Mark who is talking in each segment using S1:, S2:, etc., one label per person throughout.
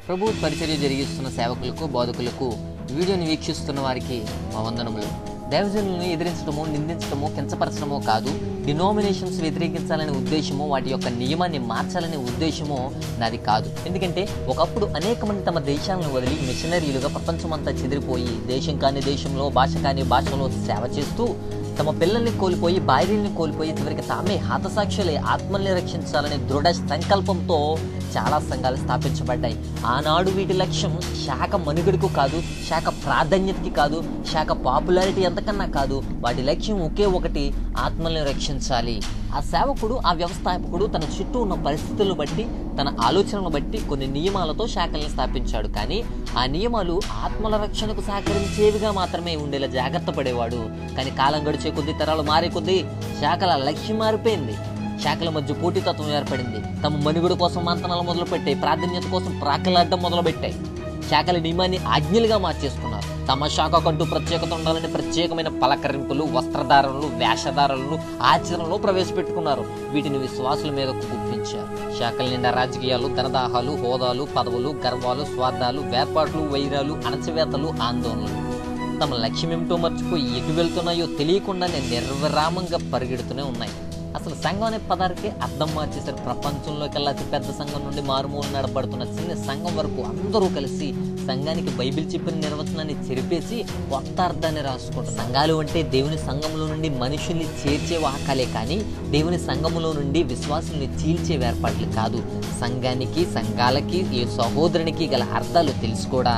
S1: ప్రభు పరిచర్య జరిగిస్తున్న సేవకులకు బోధకులకు వీడియోని వీక్షిస్తున్న వారికి మా వందనములు. దైవజనులను ఎదిరించడమో నిందించడమో కించపరచడమో కాదు, డినామినేషన్స్ వ్యతిరేకించాలనే ఉద్దేశమో వాటి యొక్క నియమాన్ని మార్చాలనే ఉద్దేశమో నాది కాదు. ఎందుకంటే ఒకప్పుడు అనేక మంది తమ దేశాలను వదిలి మిషనరీలుగా ప్రపంచమంతా చెదిరిపోయి దేశం కాని దేశంలో భాష కాని భాషలో సేవ చేస్తూ తమ పిల్లల్ని కోల్పోయి భార్యల్ని కోల్పోయి చివరికి తామే హతసాక్షులై ఆత్మల్ని రక్షించాలనే దృఢ సంకల్పంతో చాలా సంఘాలు స్థాపించబడ్డాయి. ఆనాడు వీటి లక్ష్యం శాఖ మనుగడకు కాదు, శాఖ ప్రాధాన్యతకి కాదు, శాఖ పాపులారిటీ ఎంతకన్నా కాదు. వాటి లక్ష్యం ఒకే ఒకటి, ఆత్మల్ని రక్షించాలి. ఆ సేవకుడు, ఆ వ్యవస్థాపకుడు తన చుట్టూ ఉన్న పరిస్థితులను బట్టి, తన ఆలోచనలను బట్టి కొన్ని నియమాలతో శాఖల్ని స్థాపించాడు. కానీ ఆ నియమాలు ఆత్మల రక్షణకు సహకరించేవిగా మాత్రమే ఉండేలా జాగ్రత్త పడేవాడు. కానీ కాలం గడిచే కొద్దీ, తరాలు మారే కొద్దీ శాఖల లక్ష్యం మారిపోయింది. శాఖల మధ్య పోటీతత్వం ఏర్పడింది. తమ మనుగడ కోసం మంతనాలు మొదలుపెట్టాయి, ప్రాధాన్యత కోసం ప్రాకలాడడం మొదలుపెట్టాయి. శాఖల నియమాన్ని ఆజ్ఞలుగా మార్చేసుకున్నారు. తమ శాఖకంటూ ప్రత్యేకత ఉండాలని ప్రత్యేకమైన పలకరింపులు, వస్త్రధారణలు, వేషధారణలు, ఆచరణలు ప్రవేశపెట్టుకున్నారు. వీటిని విశ్వాసుల మీదకు గుప్పించారు. శాఖల నిండా రాజకీయాలు, ధనదాహాలు, హోదాలు, పదవులు, గర్వాలు, స్వార్థాలు, వేర్పాట్లు, వైరాలు, అణచివేతలు, ఆందోళనలు. తమ లక్ష్యం ఏమిటో మర్చిపోయి ఎటు వెళ్తున్నాయో తెలియకుండానే నిర్విరామంగా పరిగెడుతూనే ఉన్నాయి. అసలు సంఘం అనే పదానికి అర్థం మార్చేశారు. ప్రపంచంలోకెల్లా అతి పెద్ద సంఘం నుండి మారుమూల నడబడుతున్న చిన్న సంఘం వరకు అందరూ కలిసి సంఘానికి బైబిల్ చెప్పిన నిర్వచనాన్ని చెరిపేసి కొత్త అర్థాన్ని రాసుకుంటారు. సంఘాలు అంటే దేవుని సంఘంలో నుండి మనుషుల్ని చేర్చే వాహకాలే కానీ దేవుని సంఘములో నుండి విశ్వాసుల్ని చీల్చే ఏర్పాట్లు కాదు. సంఘానికి, సంఘాలకి, ఏ సహోదరునికి గల అర్థాలు తెలిసి కూడా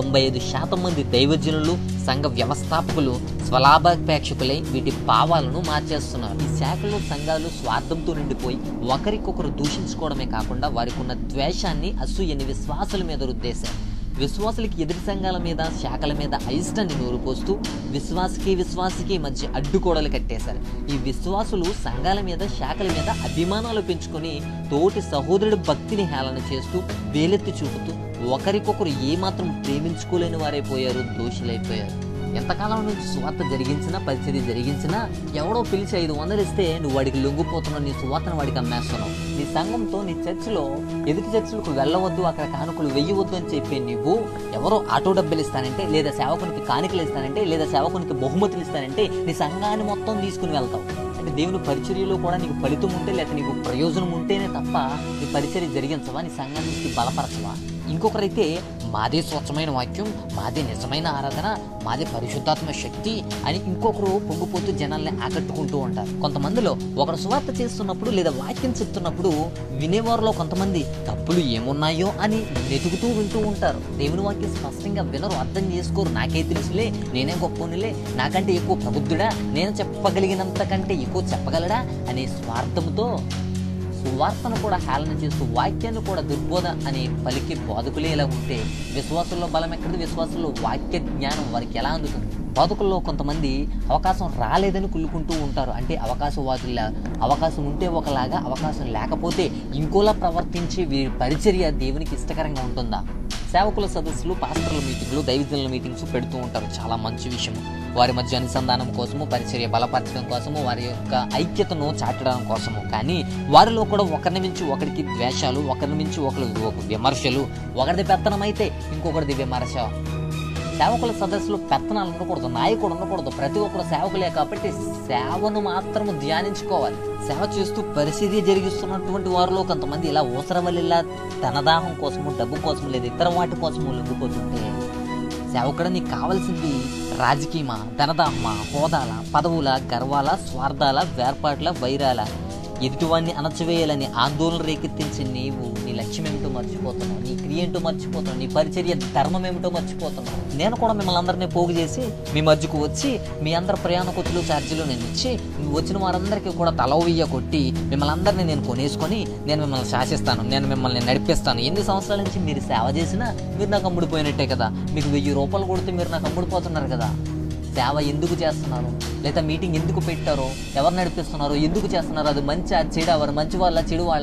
S1: 95% మంది దైవజనులు, సంఘ వ్యవస్థాపకులు స్వలాభాపేక్షకులై వీటి భావాలను మార్చేస్తున్నారు. ఈ శాఖలో సంఘాలు స్వార్థంతో నిండిపోయి ఒకరికొకరు దూషించుకోవడమే కాకుండా వారికి ఉన్న ద్వేషాన్ని, అసూయని విశ్వాసుల మీద రుద్దేశారు. విశ్వాసులకి ఎదుటి సంఘాల మీద, శాఖల మీద అయిష్టాన్ని నూరుపోస్తూ విశ్వాసికి మధ్య అడ్డుకోడలు కట్టేశారు. ఈ విశ్వాసులు సంఘాల మీద, శాఖల మీద అభిమానాలు పెంచుకొని తోటి సహోదరుడి భక్తిని హేళన చేస్తూ వేలెత్తి చూపుతూ ఒకరికొకరు ఏమాత్రం ప్రేమించుకోలేని వారైపోయారు, దోషులైపోయారు. ఎంతకాలం నుంచి సువార్త జరిగించినా, పరిచర్య జరిగించినా ఎవడో పిలిచి 500 ఇస్తే నువ్వు వాడికి లొంగిపోతున్నావు, నీ సువార్తను వాడికి అమ్మేస్తున్నావు. నీ సంఘంతో, నీ చర్చిలో ఎదుటి చర్చిలకు వెళ్ళవద్దు, అక్కడ కానుకలు వెయ్యవద్దు అని చెప్పి నువ్వు ఎవరో ఆటో డబ్బులు ఇస్తానంటే, లేదా సేవకునికి కానుకలు ఇస్తానంటే, లేదా సేవకునికి బహుమతులు ఇస్తానంటే నీ సంఘాన్ని మొత్తం తీసుకుని వెళ్తావు. అంటే దేవుని పరిచర్యలో కూడా నీకు ఫలితం ఉంటే, లేకపోతే నీకు ప్రయోజనం ఉంటేనే తప్ప నీ పరిచర్య జరిగించవా, నీ సంఘానికి బలపరచవా? ఇంకొకరైతే మాదే స్వచ్ఛమైన వాక్యం, మాదే నిజమైన ఆరాధన, మాదే పరిశుద్ధాత్మ శక్తి అని ఇంకొకరు పొంగిపోతూ జనాల్ని ఆకట్టుకుంటూ ఉంటారు. కొంతమందిలో ఒకరు సువార్త చేస్తున్నప్పుడు లేదా వాక్యం చెప్తున్నప్పుడు వినేవారిలో కొంతమంది తప్పులు ఏమున్నాయో అని వెతుకుతూ వింటూ ఉంటారు. దేవుని వాక్యం స్పష్టంగా వినరు, అర్థం చేసుకోరు. నాకే తెలుసులే, నేనే గొప్పనిలే, నాకంటే ఎక్కువ ప్రబుద్ధుడా, నేను చెప్పగలిగినంత కంటే ఎక్కువ చెప్పగలడా అనే స్వార్థంతో సువార్తను కూడా హేళన చేస్తూ వాక్యాన్ని కూడా దుర్బోధ అని పలికి బోధకులే ఎలా ఉంటే విశ్వాసుల్లో బలం ఎక్కడిది? విశ్వాసుల్లో వాక్య జ్ఞానం వారికి ఎలా అందుతుంది? బోధకుల్లో కొంతమంది అవకాశం రాలేదని కుళ్ళుకుంటూ ఉంటారు. అంటే అవకాశవాదుల అవకాశం ఉంటే ఒకలాగా, అవకాశం లేకపోతే ఇంకోలా ప్రవర్తించి వీరి పరిచర్య దేవునికి ఇష్టకరంగా ఉంటుందా? సేవకుల సదస్సులు, పాస్టర్ల మీటింగ్లు, దైవజనుల మీటింగ్స్ పెడుతూ ఉంటారు. చాలా మంచి విషయం. వారి మధ్య అనుసంధానం కోసము, పరిచర్య బలపరచడం కోసము, వారి యొక్క ఐక్యతను చాటడం కోసము. కానీ వారిలో కూడా ఒకరిని మించి ఒకరికి ద్వేషాలు, ఒకరిని మించి ఒకరు విమర్శలు, ఒకరిది పెత్తనం అయితే ఇంకొకరిది విమర్శ. సేవకుల సదస్సులు పెత్తనాలు ఉండకూడదు, నాయకుడు ఉండకూడదు. ప్రతి ఒక్కరు సేవకులే కాబట్టి సేవను మాత్రము ధ్యానించుకోవాలి. సేవ చేస్తూ పరిస్థితి జరిగిస్తున్నటువంటి వారిలో కొంతమంది ఇలా ఊసరవల్లిలా ధనదాహం కోసము, డబ్బు కోసము, లేదా ఇతర వాటి కోసము లొంగిపోతుంటే సేవకుడు నీకు కావాల్సింది రాజకీయమా, ధనదాహమా, హోదాల, పదవుల, గర్వాల, స్వార్థాల, వేర్పాట్ల, వైరాల, ఎదుటివాడిని అణచివేయాలని ఆందోళన రేకెత్తించి నీవు నీ లక్ష్యం ఏమిటో మర్చిపోతున్నావు, నీ క్రియ ఏంటో మర్చిపోతున్నావు, నీ పరిచర్య ధర్మం ఏమిటో మర్చిపోతున్నావు. నేను కూడా మిమ్మల్ని అందరినీ పోగు చేసి మీ మధ్యకు వచ్చి మీ అందరి ప్రయాణ ఖర్చులు, ఛార్జీలు నేను ఇచ్చి వచ్చిన వారందరికీ కూడా తలవయ్య కొట్టి మిమ్మల్ని అందరినీ నేను కొనేసుకొని నేను మిమ్మల్ని శాసిస్తాను, నేను మిమ్మల్ని నడిపిస్తాను. ఎన్ని సంవత్సరాల నుంచి మీరు సేవ చేసినా మీరు నాకు అమ్ముడిపోయినట్టే కదా. మీకు 1000 రూపాయలు కొడితే మీరు నాకు అమ్ముడిపోతున్నారు కదా. సేవ ఎందుకు చేస్తున్నారు, లేదా మీటింగ్ ఎందుకు పెట్టారో, ఎవరు నడిపిస్తున్నారో, ఎందుకు చేస్తున్నారు, అది మంచి చెడు, ఎవరు మంచి వాళ్ళ చెడు వాళ్ళ,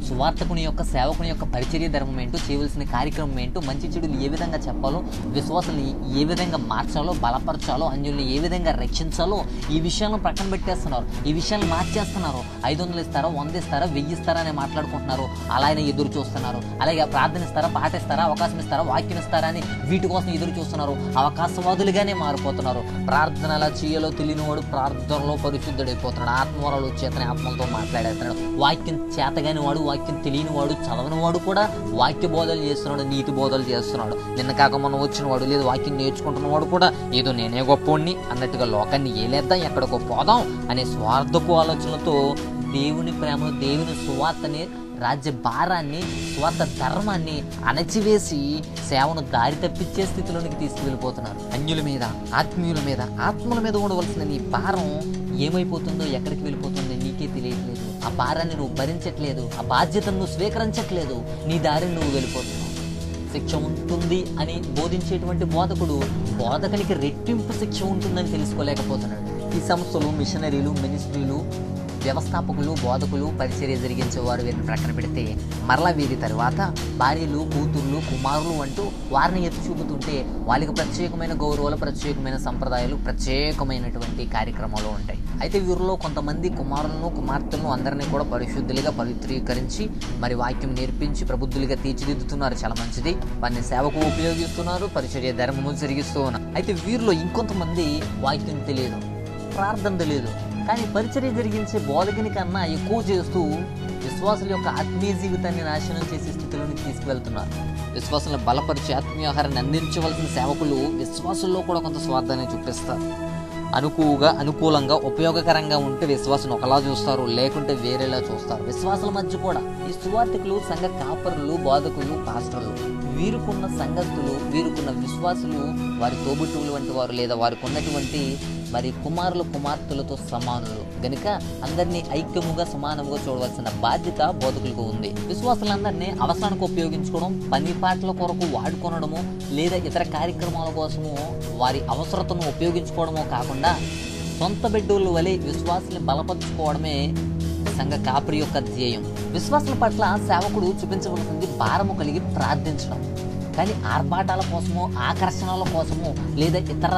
S1: సువార్తకుని యొక్క సేవకుని యొక్క పరిచర్య ధర్మం ఏంటో, చేయవలసిన కార్యక్రమం ఏంటో, మంచి చెడులు ఏ విధంగా చెప్పాలో, విశ్వాసాలు ఏ విధంగా మార్చాలో, బలపరచాలో, అన్యుల్ని ఏ విధంగా రక్షించాలో ఈ విషయాలను ప్రక్కన పెట్టేస్తున్నారు. ఈ విషయాలను మార్చేస్తున్నారు. 500 ఇస్తారా, 100 ఇస్తారా, 1000 ఇస్తారా అని మాట్లాడుకుంటున్నారు. అలా ఆయన ఎదురు చూస్తున్నారు. అలాగే ప్రార్థన ఇస్తారా, పాట ఇస్తారా, అవకాశం ఇస్తారా, వాక్యం ఇస్తారా అని వీటి కోసం ఎదురు చూస్తున్నారు. అవకాశవాదులుగానే మారిపోతున్నారు. ప్రార్థన ఎలా చేయాలో తెలియని వాడు ప్రార్థనలో పరిశుద్ధుడైపోతున్నాడు. ఆత్మవరాలు వచ్చేతనే ఆత్మలతో మాట్లాడేస్తున్నాడు. వాక్యం చేతగాని వాడు, వాక్యం తెలియని వాడు, చదవని వాడు కూడా వాక్య బోధలు చేస్తున్నాడు, నీతి బోధలు చేస్తున్నాడు. నిన్న కాక మనం వచ్చిన వాడు లేదు వాక్యం నేర్చుకుంటున్న వాడు కూడా ఏదో నేనే గొప్పోడిని అన్నట్టుగా లోకాన్ని ఏలేద్దాం, ఎక్కడికో పోదాం అనే స్వార్థపు ఆలోచనలతో దేవుని ప్రేమను, దేవుని సువార్తని, రాజ్య భారాన్ని, స్వార్థ ధర్మాన్ని అణచివేసి సేవను దారి తప్పించే స్థితిలోనికి తీసుకువెళ్ళిపోతున్నారు. అన్యుల మీద, ఆత్మీయుల మీద, ఆత్మల మీద ఉండవలసిన నీ భారం ఏమైపోతుందో, ఎక్కడికి వెళ్ళిపోతుందో నీకే తెలియట్లేదు. ఆ భారాన్ని నువ్వు భరించట్లేదు, ఆ బాధ్యతను నువ్వు స్వీకరించట్లేదు, నీ దారిని నువ్వు వెళ్ళిపోతున్నావు. శిక్ష ఉంటుంది అని బోధించేటువంటి బోధకుడు బోధకునికి రెట్టింపు శిక్ష ఉంటుందని తెలుసుకోలేకపోతున్నాడు. ఈ సంస్థలు, మిషనరీలు, మినిస్ట్రీలు, వ్యవస్థాపకులు, బోధకులు, పరిచర్య జరిగించేవారు వీరిని ప్రక్కన పెడితే మరలా వీరి తర్వాత భార్యలు, కూతుర్లు, కుమారులు అంటూ వారిని ఎత్తి చూపుతుంటే వాళ్ళకి ప్రత్యేకమైన గౌరవాలు, ప్రత్యేకమైన సంప్రదాయాలు, ప్రత్యేకమైనటువంటి కార్యక్రమాలు ఉంటాయి. అయితే వీరిలో కొంతమంది కుమారులను, కుమార్తెలను అందరినీ కూడా పరిశుద్ధులుగా పవిత్రీకరించి మరి వాక్యం నేర్పించి ప్రబుద్ధులుగా తీర్చిదిద్దుతున్నారు. చాలా మంచిది. వారిని సేవకు ఉపయోగిస్తున్నారు, పరిచర్య ధర్మము జరిగిస్తూ ఉన్నారు. అయితే వీరిలో ఇంకొంతమంది వాక్యం తెలియదు, ప్రార్థన తెలియదు, కానీ పరిచర్య జరిగించే బోధకుని కన్నా ఎక్కువ చేస్తూ విశ్వాసుల యొక్క ఆత్మీయ జీవితాన్ని నాశనం చేసే స్థితిలోనికి తీసుకువెళ్తున్నారు. విశ్వాసులను బలపరిచి ఆత్మీయ ఆహారాన్ని అందించవలసిన సేవకులు విశ్వాసుల్లో కూడా కొంత స్వార్థాన్ని చూపిస్తారు. అనుకూలంగా ఉపయోగకరంగా ఉంటే విశ్వాసం ఒకలా చూస్తారు, లేకుంటే వేరేలా చూస్తారు. విశ్వాసుల మధ్య కూడా ఈ సువార్థికులు, సంఘ కాపరులు, బోధకులు, పాస్టర్లు వీరుకున్న సంగతులు, వీరుకున్న విశ్వాసులు వారి తోబుట్టువులు వంటి వారు లేదా వారికి ఉన్నటువంటి మరి కుమారులు, కుమార్తెలతో సమానులు గనుక అందరినీ ఐక్యముగా, సమానముగా చూడవలసిన బాధ్యత బోధకులకు ఉంది. విశ్వాసులందరినీ అవసరానికి ఉపయోగించుకోవడం, పని పాటల కొరకు వాడుకొనడము లేదా ఇతర కార్యక్రమాల కోసము వారి అవసరతను ఉపయోగించుకోవడమో కాకుండా సొంత బిడ్డల వలె విశ్వాసుల్ని బలపరుచుకోవడమే సంఘ కాపరి యొక్క ధ్యేయం. విశ్వాసుల పట్ల సేవకుడు చూపించవలసింది భారము కలిగి ప్రార్థించడం. కానీ ఆర్భాటాల కోసమో, ఆకర్షణల కోసమో లేదా ఇతర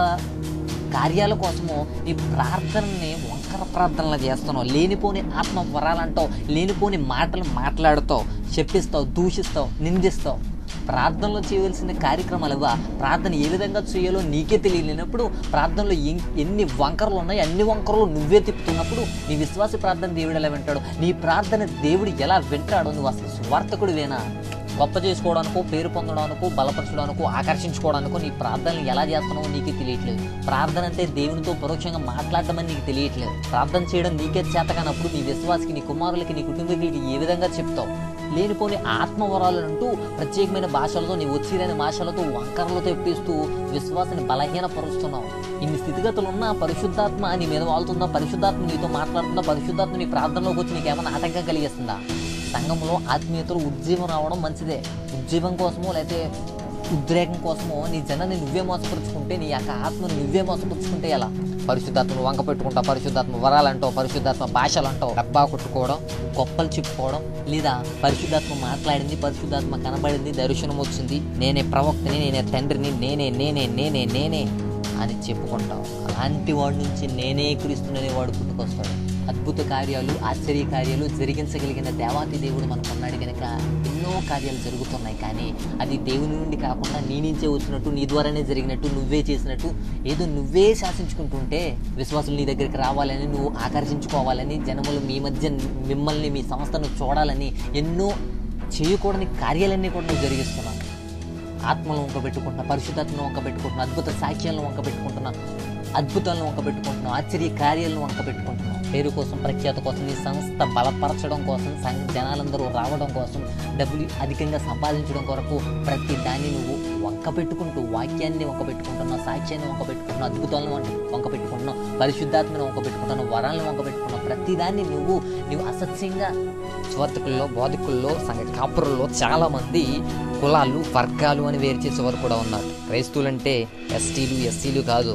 S1: కార్యాల కోసమో ఈ ప్రార్థనని వంకర ప్రార్థనలు చేస్తున్నావు. లేనిపోని ఆత్మ వరాలంటావు, లేనిపోని మాటలు మాట్లాడుతావు, చెప్పిస్తావు, దూషిస్తావు, నిందిస్తావు. ప్రార్థనలో చేయవలసిన కార్యక్రమాలు ప్రార్థన ఏ విధంగా చేయాలో నీకే తెలియలేనప్పుడు, ప్రార్థనలో ఎన్ని వంకరలు ఉన్నాయి అన్ని వంకరలు నువ్వే తిప్పుతున్నప్పుడు నీ విశ్వాస ప్రార్థన దేవుడు ఎలా వింటాడు? నీ ప్రార్థన దేవుడు ఎలా వింటాడో? నువ్వు అసలు స్వార్థకుడివేనా? గొప్ప చేసుకోవడానికో, పేరు పొందడానికో, బలపరచడానికో, ఆకర్షించుకోవడానికో నీ ప్రార్థనలు ఎలా చేస్తున్నావో నీకే తెలియట్లేదు. ప్రార్థన అంటే దేవునితో పరోక్షంగా మాట్లాడడం అని నీకు తెలియట్లేదు. ప్రార్థన చేయడం నీకే చేతకానప్పుడు నీ విశ్వాసకి, నీ కుమారులకి, నీ కుటుంబానికి ఏ విధంగా చెప్తావు? లేనిపోని ఆత్మవరాలంటూ ప్రత్యేకమైన భాషలతో, నీ వచ్చిరైన భాషలతో, వంకరలతో తెప్పిస్తూ విశ్వాసాన్ని బలహీనపరుస్తున్నావు. ఇన్ని స్థితిగతులు ఉన్నా పరిశుద్ధాత్మ నీ మీద వాళ్తుందా? పరిశుద్ధాత్మ నీతో మాట్లాడుతుందా? పరిశుద్ధాత్మ నీ ప్రార్థనలోకి వచ్చి నీకేమైనా ఆటంకం కలిగిస్తుందా? సంఘంలో ఆత్మీయతలో ఉజ్జీవం రావడం మంచిదే. ఉజ్జీవం కోసమో లేకపోతే ఉద్రేకం కోసమో నీ జనాన్ని నువ్వే మోసపరుచుకుంటే, నీ యొక్క ఆత్మను నువ్వే మోసపరుచుకుంటే ఎలా? పరిశుద్ధాత్మను వంక పెట్టుకుంటావు, పరిశుద్ధాత్మ వరాలంటావు, పరిశుద్ధాత్మ భాషలు అంటావు, డబ్బా కొట్టుకోవడం, గొప్పలు చెప్పుకోవడం, లేదా పరిశుద్ధాత్మ మాట్లాడింది, పరిశుద్ధాత్మ కనబడింది, దర్శనం వచ్చింది, నేనే ప్రవక్తని, నేనే తండ్రిని, నేనే నేనే నేనే నేనే అని చెప్పుకుంటావు. అలాంటి వాడి నుంచి నేనే క్రీస్తుననే వాడు పుట్టుకొస్తాడు. అద్భుత కార్యాలు, ఆశ్చర్య కార్యాలు జరిగించగలిగిన దేవాతి దేవుడు మనకున్నాడు కనుక ఎన్నో కార్యాలు జరుగుతున్నాయి. కానీ అది దేవుని నుండి కాకుండా నీ నుంచే వచ్చినట్టు, నీ ద్వారానే జరిగినట్టు, నువ్వే చేసినట్టు, ఏదో నువ్వే శాసించుకుంటుంటే విశ్వాసులు నీ దగ్గరికి రావాలని, నువ్వు ఆకర్షించుకోవాలని, జనములు మీ మధ్య మిమ్మల్ని, మీ సంస్థను చూడాలని ఎన్నో చేయకూడని కార్యాలన్నీ కూడా నువ్వు జరిగిస్తున్నావు. ఆత్మలను వంకబెట్టుకుంటున్నా, పరిశుద్ధాత్మను వంకబెట్టుకుంటున్నా, అద్భుత సాక్ష్యాలను వంకబెట్టుకుంటున్నా, అద్భుతాలను వంకబెట్టుకుంటున్నావు, ఆశ్చర్య కార్యాలను వంకబెట్టుకుంటున్నావు. పేరు కోసం, ప్రఖ్యాత కోసం, నీ సంస్థ బలపరచడం కోసం, జనాలందరూ రావడం కోసం, డబ్బులు అధికంగా సంపాదించడం కొరకు ప్రతి దాన్ని నువ్వు వంకబెట్టుకుంటూ, వాక్యాన్ని వంకబెట్టుకుంటున్నావు, సాక్ష్యాన్ని వంకబెట్టుకుంటున్నావు, అద్భుతాలను వంకబెట్టుకుంటున్నావు, పరిశుద్ధాత్మను వంకబెట్టుకుంటున్నావు, వరాలను వంకబెట్టుకున్నావు. ప్రతిదాన్ని నువ్వు అసత్యంగా స్వార్థకుల్లో, బోధకుల్లో, సంఘ కాపురుల్లో చాలామంది కులాలు, వర్గాలు అని వేరు చేసేవారు కూడా ఉన్నారు. క్రైస్తవులంటే ఎస్టీలు, ఎస్సీలు కాదు,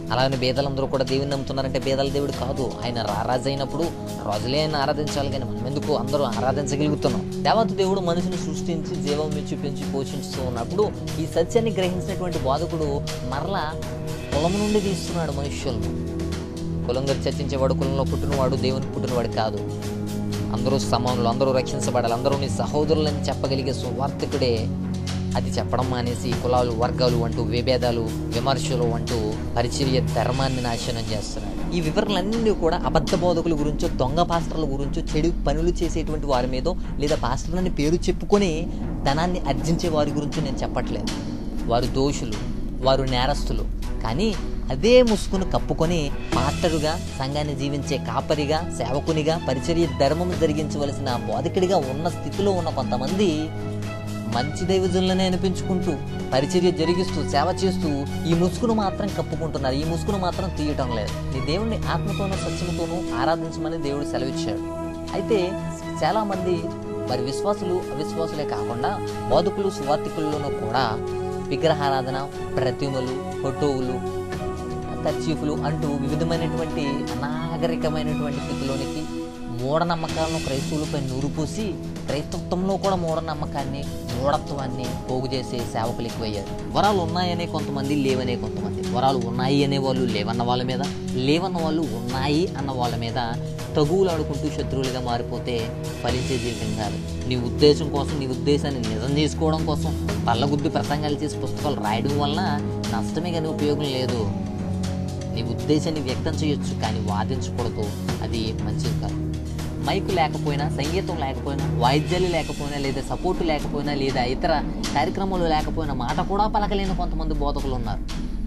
S1: అలానే బేదలందరూ కూడా దేవుని నమ్ముతున్నారంటే బేదల దేవుడు కాదు. ఆయన రారాజు అయినప్పుడు రాజులే ఆయన ఆరాధించాలి, కానీ మనం ఎందుకు అందరూ ఆరాధించగలుగుతున్నాం? దేవత దేవుడు మనిషిని సృష్టించి జీవం పెంచి పోషిస్తూ ఉన్నప్పుడు ఈ సత్యాన్ని గ్రహించినటువంటి బోధకుడు మరలా కులం నుండి తీస్తున్నాడు మనుష్యులను. కులం గారు చర్చించేవాడు కులంలో పుట్టినవాడు దేవునికి పుట్టినవాడు కాదు. అందరూ సమానులు, అందరూ రక్షించబడాలి, అందరూ నీ సహోదరులని చెప్పగలిగే సువార్తికుడే అది చెప్పడం మానేసి కులాలు వర్గాలు అంటూ విభేదాలు విమర్శలు అంటూ పరిచర్య ధర్మాన్ని నాశనం చేస్తున్నాడు. ఈ వివరణలన్నీ కూడా అబద్ధ బోధకుల గురించో దొంగ పాస్టర్ల గురించో చెడు పనులు చేసేటువంటి వారి మీదో లేదా పాస్టర్లని పేరు చెప్పుకొని ధనాన్ని అర్జించే వారి గురించో నేను చెప్పట్లేదు. వారు దోషులు, వారు నేరస్తులు. కానీ అదే ముసుగును కప్పుకొని పాస్టరుగా సంఘాన్ని జీవించే కాపరిగా సేవకునిగా పరిచర్య ధర్మం జరిగించవలసిన బోధకుడిగా ఉన్న స్థితిలో ఉన్న కొంతమంది మంచి దైవజనులనే అనిపించుకుంటూ పరిచర్య జరిగిస్తూ సేవ చేస్తూ ఈ ముసుగును మాత్రం కప్పుకుంటున్నారు. ఈ ముసుగును మాత్రం తీయటం లేదు. నీ దేవుణ్ణి ఆత్మతోనూ సత్యముతోనూ ఆరాధించమని దేవుడు సెలవిచ్చాడు. అయితే చాలామంది మరి విశ్వాసులు అవిశ్వాసులే కాకుండా బోధకులు సువార్తికుల్లోనూ కూడా విగ్రహారాధన, ప్రతిమలు, ఫోటోలు, కర్చీఫ్లు అంటూ వివిధమైనటువంటి అనాగరికమైనటువంటి స్థితిలోనికి మూఢనమ్మకాలను క్రైస్తవులపై నూరుపోసి క్రైస్తవంలో కూడా మూఢనమ్మకాన్ని మూఢత్వాన్ని పోగు చేసే సేవకులు ఎక్కువయ్యారు. వరాలు ఉన్నాయనే కొంతమంది, లేవనే కొంతమంది. వరాలు ఉన్నాయి అనే వాళ్ళు లేవన్న వాళ్ళ మీద, లేవన్న వాళ్ళు ఉన్నాయి అన్న వాళ్ళ మీద తగువులాడుకుంటూ శత్రువులుగా మారిపోతే ఫలించే జీవితం కాదు. నీ ఉద్దేశం కోసం, నీ ఉద్దేశాన్ని నిజం చేసుకోవడం కోసం పళ్ళగుద్ది ప్రసంగాలు చేసి పుస్తకాలు రాయడం వలన నష్టమే కానీ ఉపయోగం లేదు. నీ ఉద్దేశాన్ని వ్యక్తం చేయొచ్చు కానీ వాదించకూడదు, అది మంచిది కాదు. మైకు లేకపోయినా, సంగీతం లేకపోయినా, వాయిద్యాలు లేకపోయినా, లేదా సపోర్టు లేకపోయినా, లేదా ఇతర కార్యక్రమాలు లేకపోయినా మాట కూడా పలకలేని కొంతమంది బోధకులు ఉన్నారు.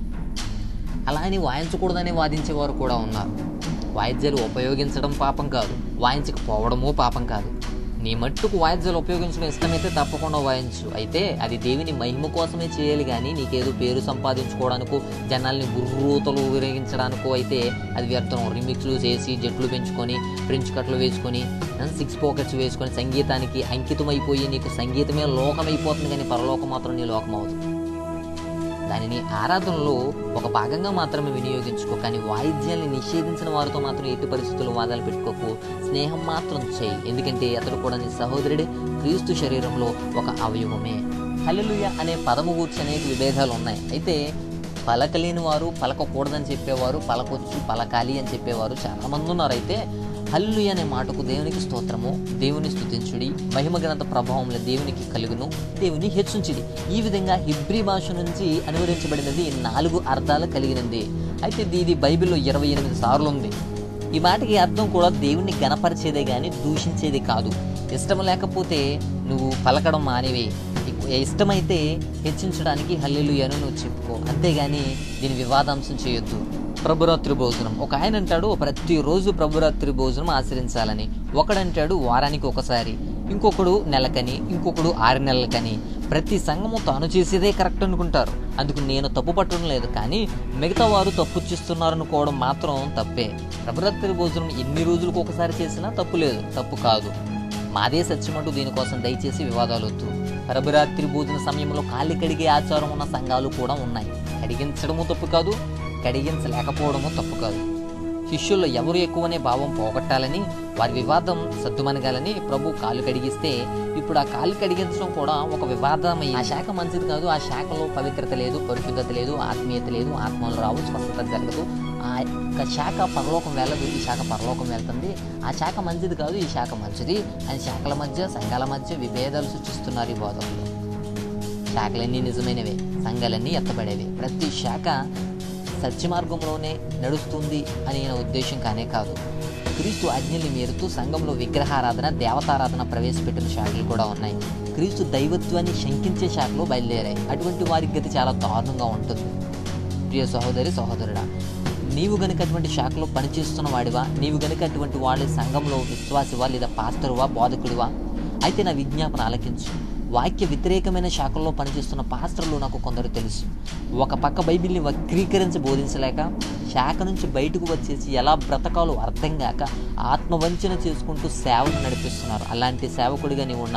S1: అలా అని వాయించకూడదని వాదించేవారు కూడా ఉన్నారు. వాయిద్యాలు ఉపయోగించడం పాపం కాదు, వాయించకపోవడము పాపం కాదు. నీ మట్టుకు వాయిద్యాలు ఉపయోగించడం ఇష్టమైతే తప్పకుండా వాయించు. అయితే అది దేవుని మహిమ కోసమే చేయాలి కానీ నీకేదో పేరు సంపాదించుకోవడానికో జనాల్ని బుర్రూతలు వినియోగించడానికో అయితే అది వ్యర్థం. రిమిక్స్లు చేసి జట్లు పెంచుకొని ఫ్రెంచ్ కట్లు వేసుకొని 6 పాకెట్స్ వేసుకొని సంగీతానికి అంకితమైపోయి నీకు సంగీతమే లోకమైపోతుంది కానీ పరలోకం మాత్రం నీ లోకం అవుతుంది. దానిని ఆరాధనలో ఒక భాగంగా మాత్రమే వినియోగించుకో, కానీ వాయిద్యాన్ని నిషేధించిన వారితో మాత్రం ఎట్టి పరిస్థితుల్లో వాదాలు పెట్టుకోకు. స్నేహం మాత్రం చేయి, ఎందుకంటే అతడు కూడా నీ సహోదరుడే, క్రీస్తు శరీరంలో ఒక అవయవమే. హల్లెలూయా అనే పదము గూర్చి అనేక విభేదాలు ఉన్నాయి. అయితే పలకలేని వారు, పలకకూడదని చెప్పేవారు, పలకొచ్చు పలకాలి అని చెప్పేవారు చాలామంది ఉన్నారు. అయితే హల్లెలూయా అనే మాటకు దేవునికి స్తోత్రము, దేవుని స్తుతించుడి, మహిమ ఘనత ప్రభావంలో దేవునికి కలుగును, దేవుని హెచ్చించుడి. ఈ విధంగా హిబ్రీ భాష నుంచి అనువదించబడినది 4 అర్థాలు కలిగినది. అయితే ఇది బైబిల్లో 28 సార్లు ఉంది. ఈ మాటకి అర్థం కూడా దేవుణ్ణి గణపరిచేదే కానీ దూషించేది కాదు. ఇష్టం లేకపోతే నువ్వు పలకడం మానేవి, ఇష్టమైతే హెచ్చించడానికి హల్లెలూయాను నువ్వు చెప్పుకో, అంతేగాని దీని వివాదాంశం చేయొద్దు. ప్రభురాత్రి భోజనం, ఒక ఆయన అంటాడు ప్రతిరోజు ప్రభురాత్రి భోజనం ఆచరించాలని, ఒకడంటాడు వారానికి ఒకసారి, ఇంకొకడు నెలకని, ఇంకొకడు 6 నెలలకని. ప్రతి సంఘము తాను చేసేదే కరెక్ట్ అనుకుంటారు. అందుకు నేను తప్పు పట్టడం లేదు, కానీ మిగతా వారు తప్పు చేస్తున్నారనుకోవడం మాత్రం తప్పే. ప్రభురాత్రి భోజనం ఎన్ని రోజులకు ఒకసారి చేసినా తప్పు లేదు, తప్పు కాదు. మాదే సత్యమంటూ దీనికోసం దయచేసి వివాదాలు వద్దు. ప్రభురాత్రి భోజన సమయంలో కాళ్ళు కడిగే ఆచారం ఉన్న సంఘాలు కూడా ఉన్నాయి. కడిగించడము తప్పు కాదు, కడిగించలేకపోవడము తప్పు కాదు. శిష్యుల్లో ఎవరు ఎక్కువనే భావం పోగొట్టాలని, వారి వివాదం సద్దుమనగాలని ప్రభు కాలు కడిగిస్తే ఇప్పుడు ఆ కాలు కడిగించడం కూడా ఒక వివాదమై, ఆ శాఖ మంచిది కాదు, ఆ శాఖలో పవిత్రత లేదు, పరిశుద్ధత లేదు, ఆత్మీయత లేదు, ఆత్మలు రావు, స్వస్థత జరగదు, ఆ శాఖ పరలోకం వెళ్ళదు, ఈ శాఖ పరలోకం వెళ్తుంది, ఆ శాఖ మంచిది కాదు, ఈ శాఖ మంచిది అని శాఖల మధ్య సంఘాల మధ్య విభేదాలు సృష్టిస్తున్నారు ఈ బోధకులు. శాఖలన్నీ నిజమైనవే, సంఘాలన్నీ ఎత్తబడేవి. ప్రతి శాఖ సత్యమార్గంలోనే నడుస్తుంది అని నా ఉద్దేశం కానే కాదు. క్రీస్తు ఆజ్ఞల్ని మేరుతూ సంఘంలో విగ్రహారాధన, దేవతారాధన ప్రవేశపెట్టిన శాఖలు కూడా ఉన్నాయి. క్రీస్తు దైవత్వాన్ని శంకించే శాఖలు బయలుదేరాయి. అటువంటి వారి గతి చాలా దారుణంగా ఉంటుంది. ప్రియ సహోదరి సహోదరుడా, నీవు గనుక అటువంటి శాఖలో పనిచేస్తున్న వాడివా, నీవు గనుక అటువంటి వాళ్ళ సంఘంలో విశ్వాసివా లేదా పాస్టరువా బోధకుడివా, అయితే నా విజ్ఞాపన ఆలకించు. వాక్య వ్యతిరేకమైన శాఖల్లో పనిచేస్తున్న పాస్టర్లు నాకు కొందరు తెలుసు. ఒక పక్క బైబిల్ని వక్రీకరించి బోధించలేక శాఖ నుంచి బయటకు వచ్చేసి ఎలా బ్రతకాలో అర్థం కాక ఆత్మవంచన చేసుకుంటూ సేవను నడిపిస్తున్నారు. అలాంటి సేవకుడిగా నీవు ఉన్నావా?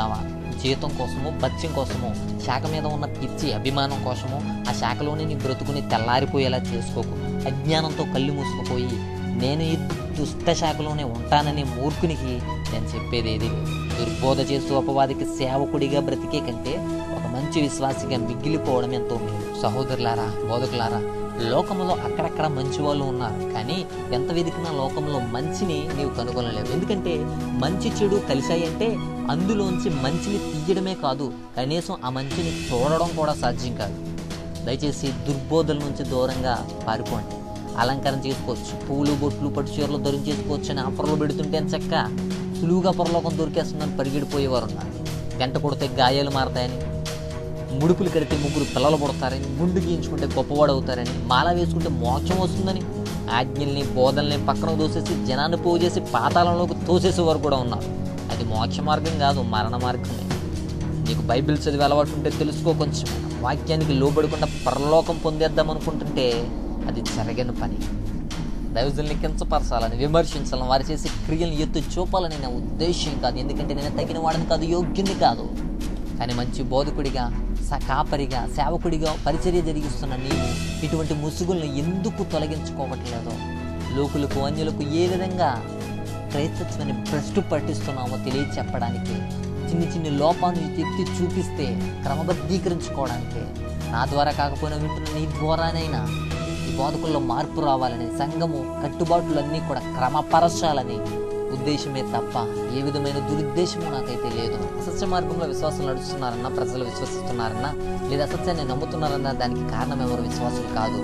S1: జీతం కోసమో బత్యం కోసమో శాఖ మీద ఉన్న పిచ్చి అభిమానం కోసమో ఆ శాఖలోనే నీ బ్రతుకుని తెల్లారిపోయేలా చేసుకోకు. అజ్ఞానంతో కళ్ళు మూసుకుపోయి నేను ఈ దుష్ట శాఖలోనే ఉంటానని మూర్ఖునికి నేను చెప్పేది ఏది లేదు. దుర్బోధ చేస్తూ అపవాదికి సేవకుడిగా బ్రతికే కంటే ఒక మంచి విశ్వాసిగా మిగిలిపోవడం ఎంతో మేలు. సహోదరులారా, బోధకులారా, లోకంలో అక్కడక్కడ మంచి వాళ్ళు ఉన్నారు, కానీ ఎంత వెతికినా లోకంలో మంచిని నీవు కనుగొనలేవు. ఎందుకంటే మంచి చెడు కలిశాయి అంటే అందులోంచి మంచిని తీయడమే కాదు, కనీసం ఆ మంచిని చూడడం కూడా సాధ్యం కాదు. దయచేసి దుర్బోధల నుంచి దూరంగా పారిపోండి. అలంకరణ చేసుకోవచ్చు, పూలు బొట్లు పట్టు చీరలు ధరించేసుకోవచ్చు అని ఆఫర్లు పెడుతుంటే చక్క సులువుగా పరలోకం దొరికేస్తుందని పరిగెడిపోయేవారు ఉన్నారు. గంట కొడితే గాయాలు మారతాయని, ముడుపులు కడితే 3 పిల్లలు పుడతారని, గుండు గీయించుకుంటే గొప్పవాడు అవుతారని, మాల వేసుకుంటే మోక్షం వస్తుందని ఆజ్ఞల్ని బోధల్ని పక్కన దోసేసి జనాన్ని పోగు చేసి పాతాళంలోకి తోసేసేవారు కూడా ఉన్నారు. అది మోక్ష మార్గం కాదు, మరణ మార్గమే. నీకు బైబిల్ చదివే అలవాటు ఉంటే తెలుసుకో. కొంచెం వాక్యానికి లోబడకుండా పరలోకం పొందేద్దాం అనుకుంటుంటే అది జరగని పని. దైవజనుల్ని కించపరచాలని, విమర్శించాలని, వారు చేసే క్రియలను ఎత్తు చూపాలని నా ఉద్దేశం కాదు. ఎందుకంటే నేను తగిన వాడిని కాదు, యోగ్యుని కాదు. కానీ మంచి బోధకుడిగా, కాపరిగా, సేవకుడిగా పరిచర్య జరిగిస్తున్న నీవు ఇటువంటి ముసుగులను ఎందుకు తొలగించుకోవట్లేదో, లోకులకు అన్యులకు ఏ విధంగా క్రైస్తత్వాన్ని భ్రష్టు పట్టిస్తున్నామో తెలియచెప్పడానికి, చిన్ని లోపాలను ఎత్తి చూపిస్తే క్రమబద్ధీకరించుకోవడానికి, నా ద్వారా కాకపోయినా వింటున్న నీ ద్వారానైనా ఈ బోధకుల్లో మార్పు రావాలని, సంఘము కట్టుబాట్లన్నీ కూడా క్రమపరచాలని ఉద్దేశమే తప్ప ఏ విధమైన దురుద్దేశము నాకైతే లేదు. అసత్య మార్గంలో విశ్వాసం నడుస్తున్నారన్నా, ప్రజలు విశ్వసిస్తున్నారన్నా, లేదా అసత్యాన్ని నమ్ముతున్నారన్నా దానికి కారణం ఎవరు? విశ్వాసులు కాదు,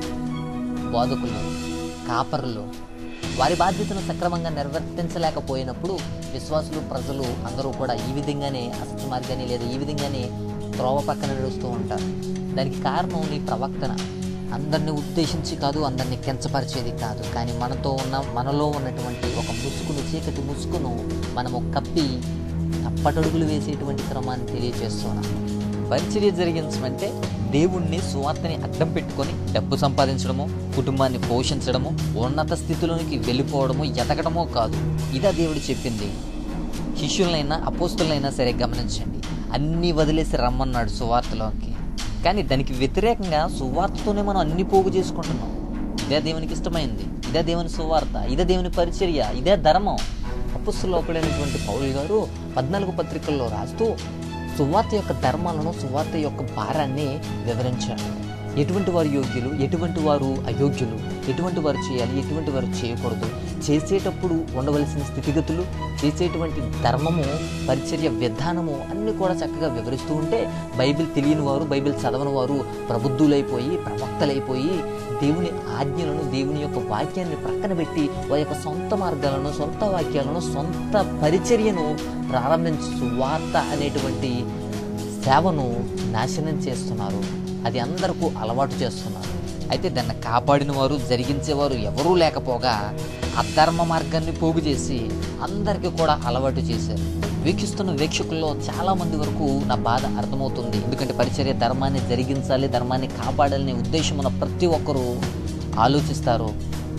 S1: బోధకులు, కాపరులు. వారి బాధ్యతను సక్రమంగా నిర్వర్తించలేకపోయినప్పుడు విశ్వాసులు, ప్రజలు అందరూ కూడా ఈ విధంగానే అసత్య మార్గాన్ని లేదా ఈ విధంగానే త్రోవ పక్కన నడుస్తూ ఉంటారు. దానికి కారణం నీ ప్రవక్తన. అందరిని ఉద్దేశించి కాదు, అందరినీ కించపరిచేది కాదు, కానీ మనలో ఉన్నటువంటి ఒక ముసుగును, చీకటి ముసుగును మనము కప్పి తప్పటడుగులు వేసేటువంటి క్రమాన్ని తెలియజేస్తున్నాం. పరిచర్య జరిగించమంటే దేవుణ్ణి, సువార్తని అడ్డం పెట్టుకొని డబ్బు సంపాదించడము, కుటుంబాన్ని పోషించడము, ఉన్నత స్థితిలోనికి వెళ్ళిపోవడము, ఎదగడమో కాదు. ఇదా దేవుడు చెప్పింది. శిష్యులైనా అపోస్తులైనా సరే గమనించండి, అన్నీ వదిలేసి రమ్మన్నాడు సువార్తలోకి. కానీ దానికి వ్యతిరేకంగా సువార్తతోనే మనం అన్ని పోగు చేసుకుంటున్నాం. ఇదే దేవునికి ఇష్టమైంది, ఇదే దేవుని సువార్త, ఇదే దేవుని పరిచర్య, ఇదే ధర్మం. అపోస్తలుడైనటువంటి పౌలు గారు 14 పత్రికల్లో రాస్తూ సువార్త యొక్క ధర్మాలను, సువార్త యొక్క భారాన్ని వివరించాడు. ఎటువంటి వారు యోగ్యులు, ఎటువంటి వారు అయోగ్యులు, ఎటువంటి వారు చేయాలి, ఎటువంటి వారు చేయకూడదు, చేసేటప్పుడు ఉండవలసిన స్థితిగతులు, చేసేటువంటి ధర్మము, పరిచర్య విధానము అన్నీ కూడా చక్కగా వివరిస్తూ ఉంటే బైబిల్ తెలియని వారు, బైబిల్ చదవని వారు ప్రబుద్ధులైపోయి, ప్రవక్తలైపోయి దేవుని ఆజ్ఞలను, దేవుని యొక్క వాక్యాన్ని ప్రక్కన పెట్టి వారి యొక్క సొంత మార్గాలను, సొంత వాక్యాలను, సొంత పరిచర్యను ప్రారంభించి సువార్త అనేటువంటి సేవను నాశనం చేస్తున్నారు. అది అందరికీ అలవాటు చేస్తున్నారు. అయితే దాన్ని కాపాడిన వారు, జరిగించేవారు ఎవరూ లేకపోగా అధర్మ మార్గాన్ని పోగు చేసి అందరికీ కూడా అలవాటు చేశారు. వీక్షిస్తున్న వీక్షకుల్లో చాలామంది వరకు నా బాధ అర్థమవుతుంది. ఎందుకంటే పరిచర్య ధర్మాన్ని జరిగించాలి, ధర్మాన్ని కాపాడాలనే ఉద్దేశం ఉన్న ప్రతి ఒక్కరూ ఆలోచిస్తారు.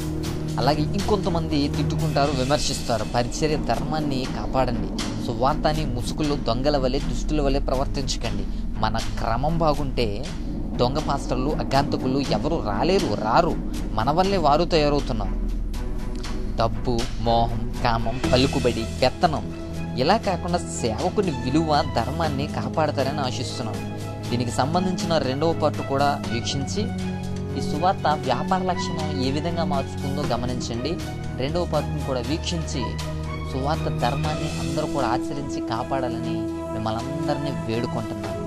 S1: అలాగే ఇంకొంతమంది తిట్టుకుంటారు, విమర్శిస్తారు. పరిచర్య ధర్మాన్ని కాపాడండి, సువార్తని ముసుగులు, దొంగల వలె, దుష్టుల వలె ప్రవర్తించకండి. మన క్రమం బాగుంటే దొంగ పాస్టర్లు, అగాంతకులు ఎవరు రారు. మన వల్లే వారు తయారవుతున్నారు. డబ్బు, మోహం, కామం, పలుకుబడి, పెత్తనం ఇలా కాకుండా సేవకుని విలువ, ధర్మాన్ని కాపాడతారని ఆశిస్తున్నాను. దీనికి సంబంధించిన 2వ పార్ట్ కూడా వీక్షించి ఈ సువార్త వ్యాపార లక్షణం ఏ విధంగా మార్చుకుందో గమనించండి. 2వ పార్ట్ని కూడా వీక్షించి సువార్త ధర్మాన్ని అందరూ కూడా ఆచరించి కాపాడాలని మిమ్మల్ని అందరినీ వేడుకుంటున్నాను.